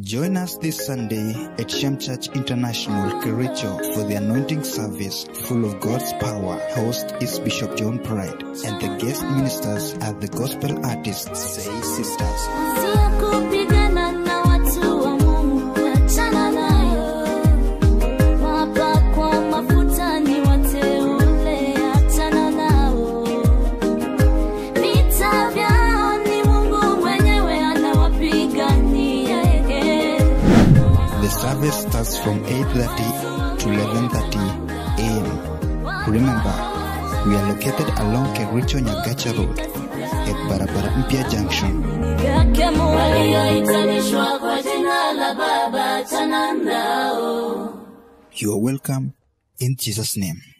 Join us this Sunday at Shem Church International, Kericho, for the anointing service full of God's power. Host is Bishop John Pride, and the guest ministers are the gospel artists, Say Sisters. The service starts from 8:30 to 11:30 a.m. Remember, we are located along Kericho Nyagacha Road at Barabara Mpya Junction. You are welcome in Jesus' name.